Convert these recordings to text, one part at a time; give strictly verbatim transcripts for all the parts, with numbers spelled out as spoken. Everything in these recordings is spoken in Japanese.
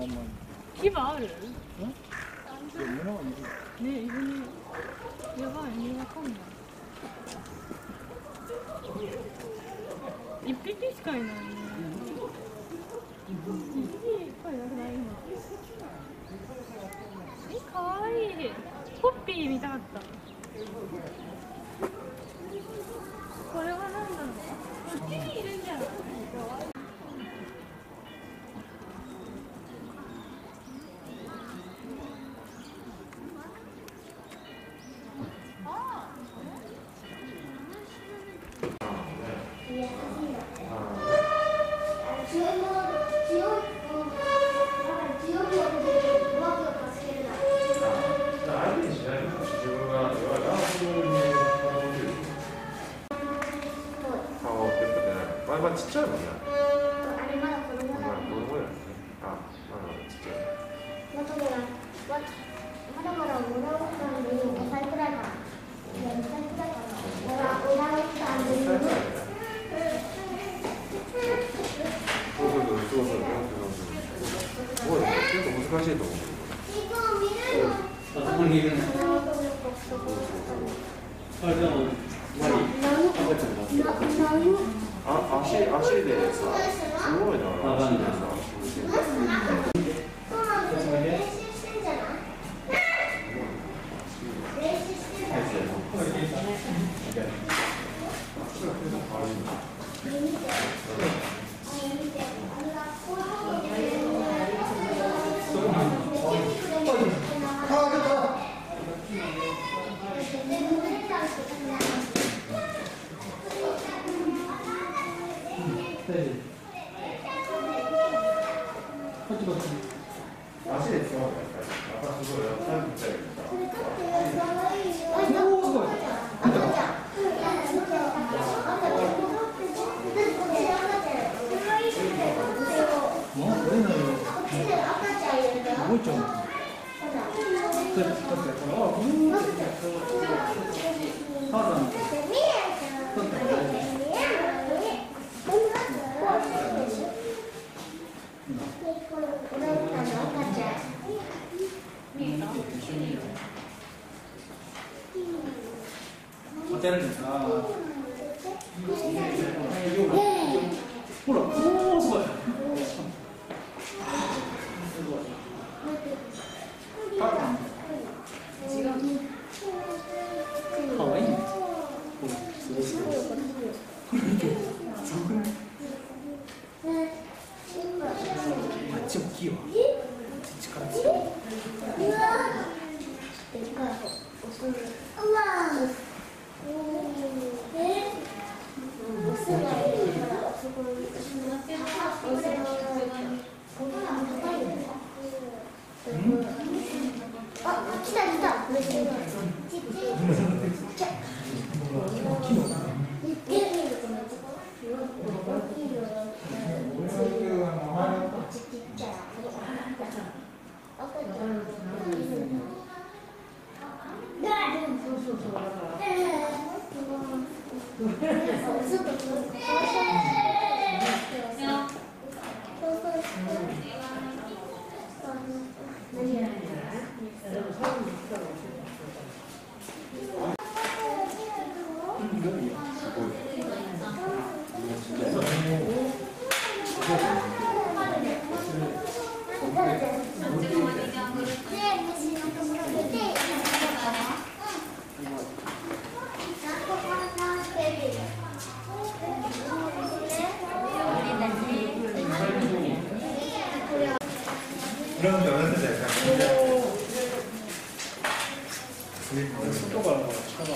まんま牙ある？ん？ いや、物はいる。 ね、いるね。やばい、ね、わかんない。一匹しかいないね。一匹しかいなくない？今。え、かわいい。ポッピー見たかった。これは何だろう。こっちにいるんじゃない？ ちっちゃいもんね。 あれまだ子供だ。 まだ子供やね。あ、まだちっちゃい。 まだまだまだまだオランウータンでごさいくらいかな。いや、にさいくらいかな。オラオランウータンで。 そうそうそうそうそうそう。すごいね。結構難しいと思う。 あそこにいるね。あれでもマリ赤ちゃんだった。 あ、足、足でさ、すごいな、足でさ。 練習してんじゃない？練習してんじゃない？見て。見て。あれがこういうふうにね。 足で使うのやっぱり。またすごい、やったみたいな。 動いちゃうの。当てられるんですか。ほら、おお、すごい。かわいいね。あっちも木は。力強い。 あ、来た来た。 外からの力。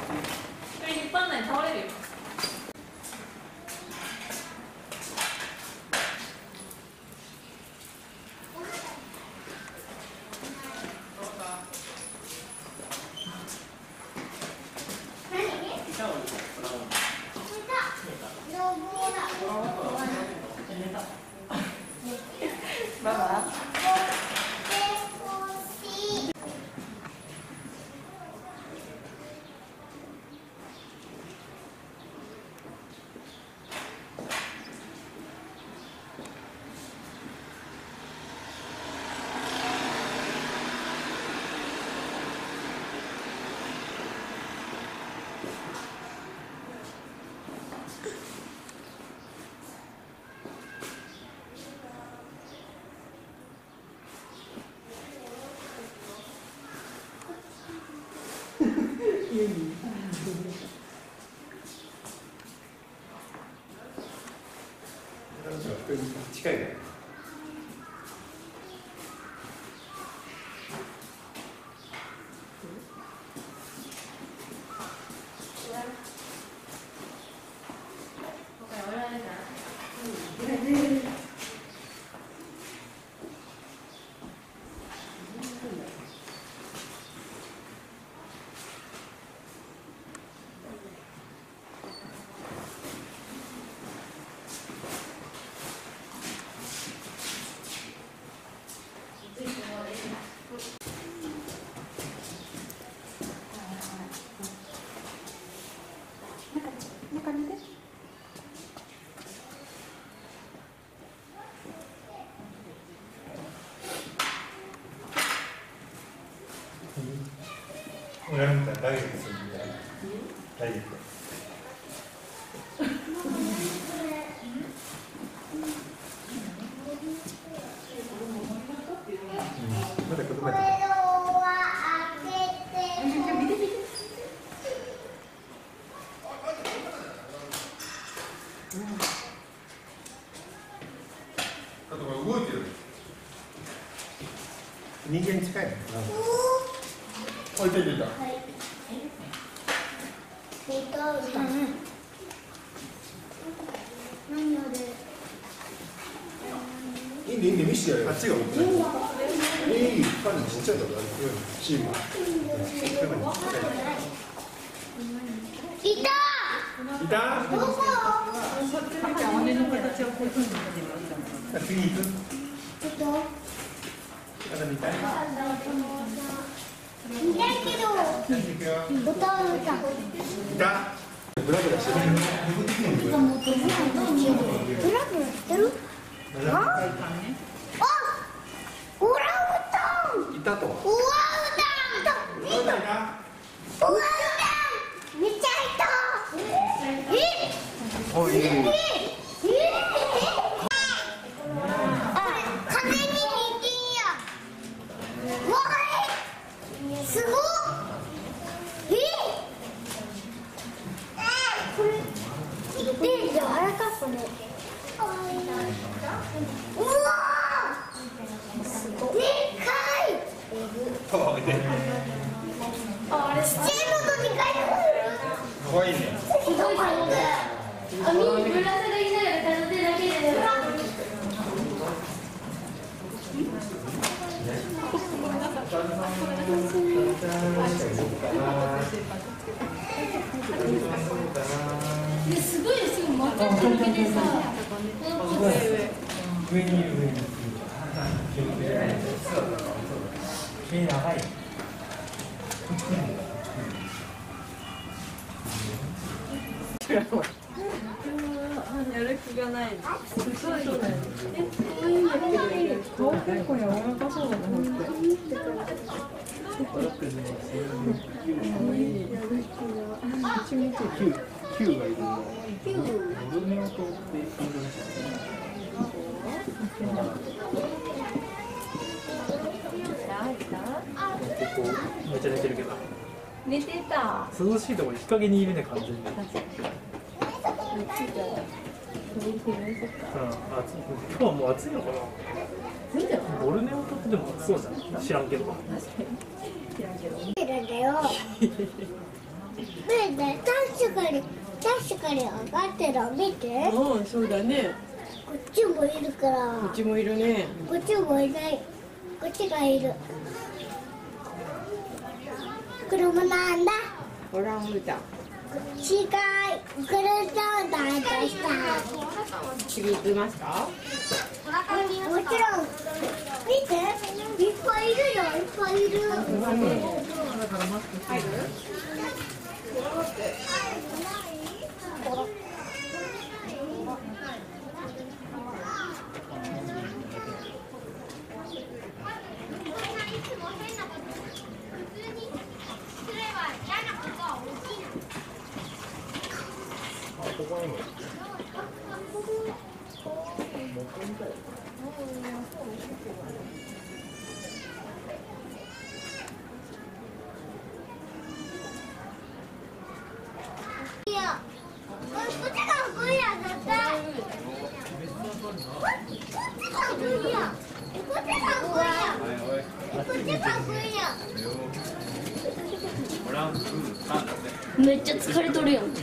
一般内倒れるよ。 봐봐. 近いね。親みたいなダイエットするみたいな。ダイエット。まだ子供やった。あとこれ動いてる。人間に近いね。置いてるんだ。いいんでいいんで見せてやるよ。あっちが置いてる。いい感じちっちゃいとこある。チーム。いた。いた。どこ？羽の形をこういうふうに始めました。次行く。ちょっと。まだ見たい。見たいけど。ボタン押した。いた。ブラブラしてる。ブラブラしてる。あ。あ。オランウータン。いたと。オランウータン。オランウータン。オランウータン。めっちゃいた。え。おい。え。え。風に似てんや。わあ。すごっ。で、柔らかくね。うわー。すごい。でっかい。あれ、ちっちゃいのとにかいの。可愛いね。すごい上手。あ、み、ぶら下がりながら片手だけで。ですごいすぐ回っちゃっただけでさ、上に上に毛長い。やる気がない。すごい。そうだよね。え、顔結構柔らかそうだな。キューがいるの。キュー。ボルネオ島ってインドネシア。結構めっちゃ寝てるけど。寝てた。涼しいところ日陰にいるね完全に。うん、あ、今日はもう暑いのかな。ボルネオ島ってでも暑そうじゃん。知らんけど。確かに。知らんけど。いるんだよ。ね、確かに確かに上がってる。見て。うん、そうだね。こっちもいるから。こっちもいるね。こっちもいない。こっちがいる。車なんだ。オランウータン。こっちがクルトンダンとした。次行きますか。もちろん。 入る。 入る？ いや、こっちが来いや、絶対。こっちが来いや。こっちが来いや。こっちが来いや。 めっちゃ疲れとるやん。めっ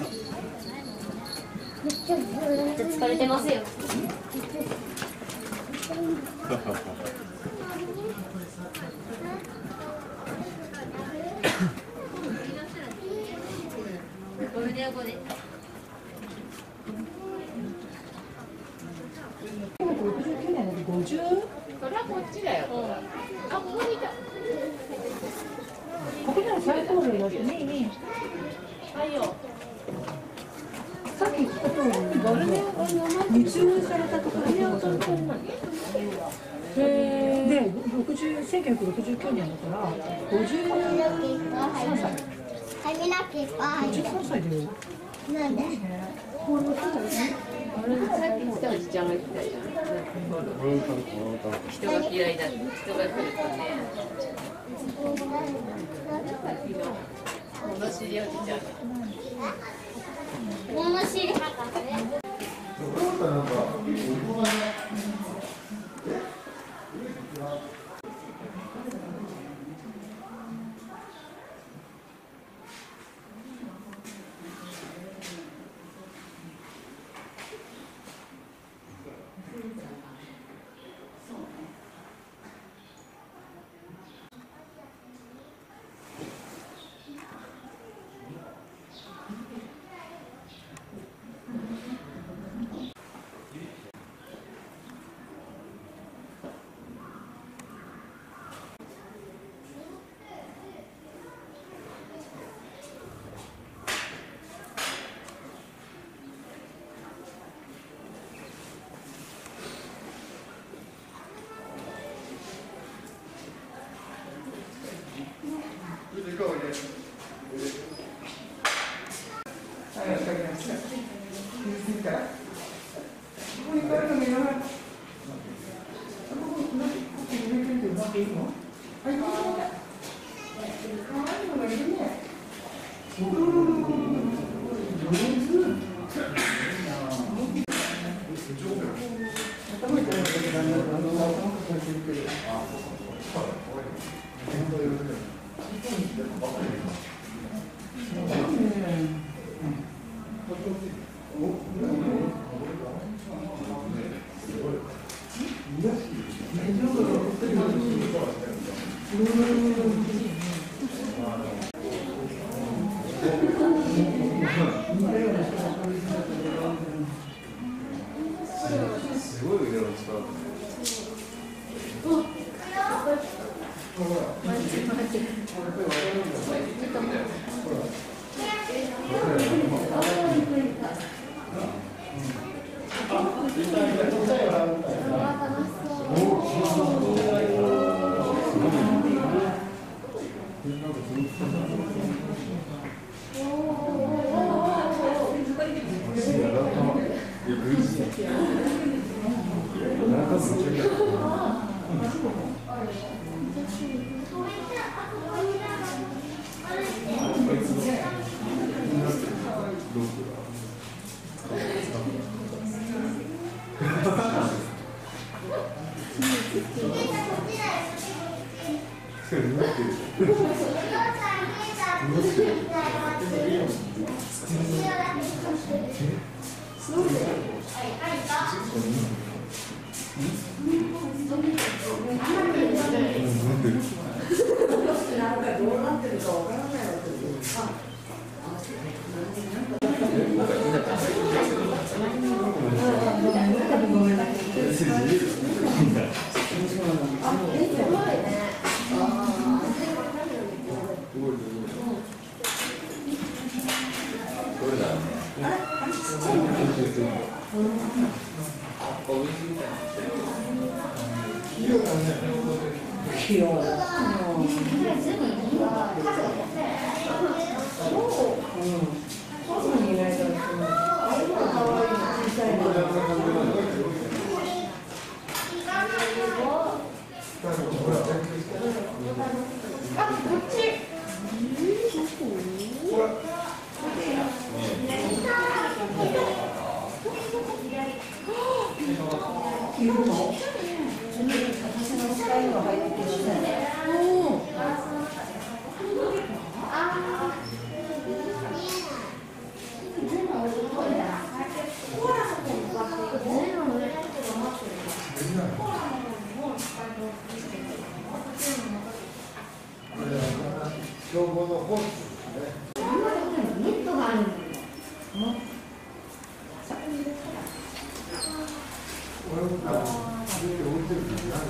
ちゃ疲れてますよ。ごめんね、これ。 ろくじゅうきゅうねんだってごじゅう？それはこっちだよ。あ、ここにいた。ここなら最高齢だってねえねえ。はいよ。さっき言った通り、密輸されたところで、で、六十、千九百六十九年だから、五十三歳。 髪の毛いっぱい五十三歳だよ。 なんで？ あれさっき来たおじちゃんが来たじゃん。人が嫌いだって人が来るとね。物知りおじちゃん。 物知り博士。 すごい腕の力。 あ、すごいね。 器用だ。うん。外にいないから。可愛い小さいの。あ、こっち。いるの？入ってきましたね。 標語の本ですね。 ネットがあるの。 俺も置いてるんじゃない。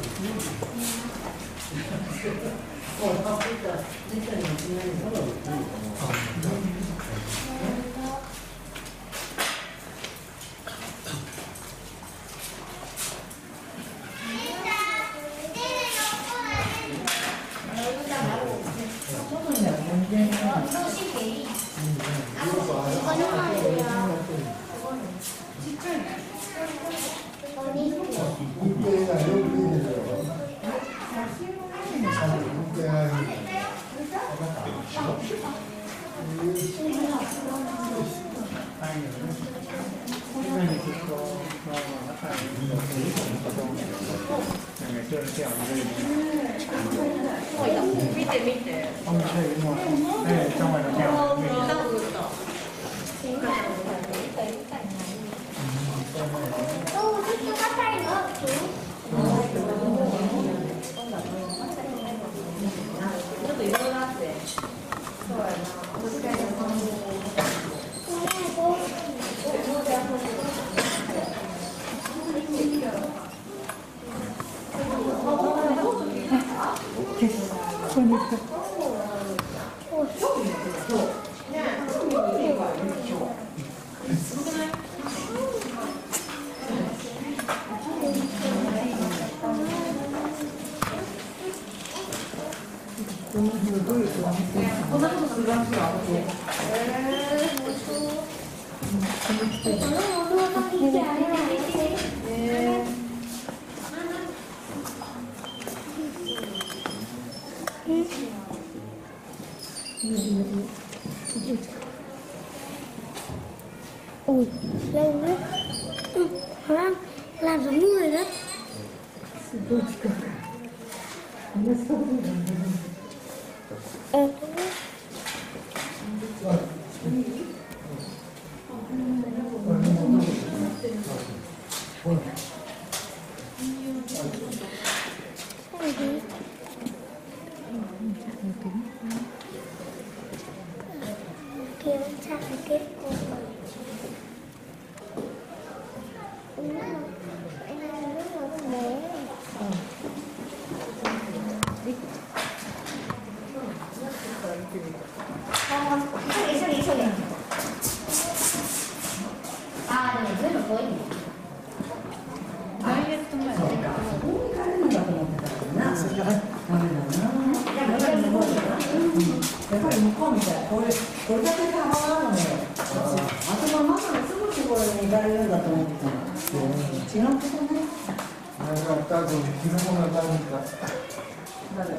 見て見て。 Ui, lâu đấy. Ừ, làm, làm giống người đấy. Ờ, Kêu cha phải kết cô. Anh ăn rất là bé. Đi sao đi sao đi. À, này rất là vui. ダイエット前だ。やっぱり向こうみたいな、これ、これだけ変わらんのよ。あとはママのすぐところに行かれるんだと思ってた。違うことね。 なんか多分昨日の何か。 誰？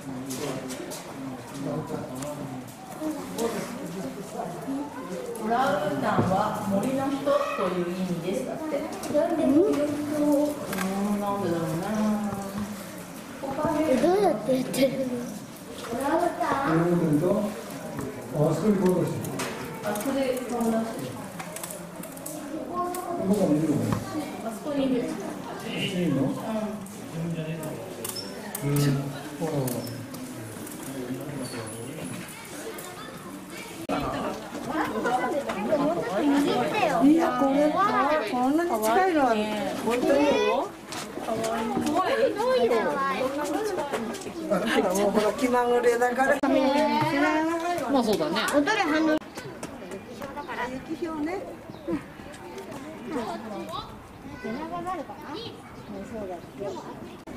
オランウータンは森の人という意味ですだって。 なんで森の人？ うん、なんでだろうな。 どうやってやってるの？オランウータン？ そういうことと、あそこにこうです。 あそこで顔出して。 僕は見るの。 あそこにいる。 いいの？うん。うん。 いや、これこんなに近いのはね、本当によ。怖い？もうほら気まぐれだから。まあそうだね。 踊れ反応。 雪表ね。 出ながらあるかな。そうだって。